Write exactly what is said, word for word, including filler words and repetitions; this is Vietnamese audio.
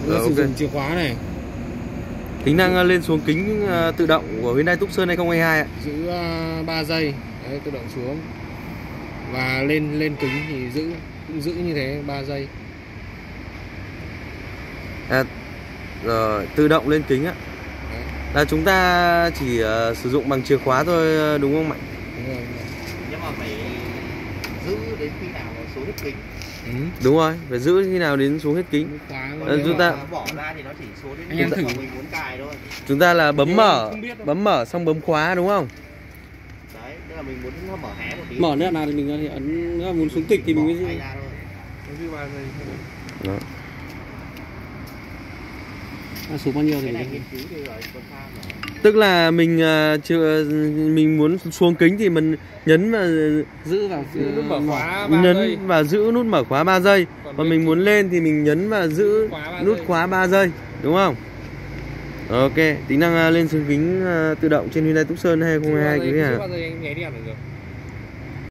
Rồi, sử okay. dụng chìa khóa này. Tính năng lên xuống kính uh, tự động của Hyundai Tucson hai không hai hai ạ. Giữ uh, ba giây. Đấy, tự động xuống. Và lên lên kính thì giữ cũng giữ như thế ba giây. À, rồi, tự động lên kính á. Đấy. Là chúng ta chỉ uh, sử dụng bằng chìa khóa thôi đúng không Mạnh? Đúng rồi. Nhưng mà phải giữ đến khi nào nó xuống hết kính. Ừ. Đúng rồi, phải giữ khi nào đến xuống hết kính. Khóa, à, chúng ta bỏ ra thì nó chỉ xuống đến anh em thử mình muốn cài thôi. Chúng ta là bấm mở, bấm mở xong bấm khóa đúng không? Đấy, tức là mình muốn mở hé một tí. Mở nữa nào thì mình có thể ấn, nếu mà muốn xuống kịch thì mình mới ra thôi. Đó. À, số bao nhiêu thì cái này nghiên cứu thì rồi con tham rồi. Tức là mình uh, chưa mình muốn xuống kính thì mình nhấn và giữ vào nút mở khóa ba nhấn giây. và giữ nút mở khóa ba giây. Còn Còn mình muốn lên thì mình nhấn và giữ nút khóa ba giây, đúng không? Ok, tính năng uh, lên xuống kính uh, tự động trên Hyundai Tucson hai không hai hai quý vị ạ. Bao giờ anh nhảy đi ăn được rồi.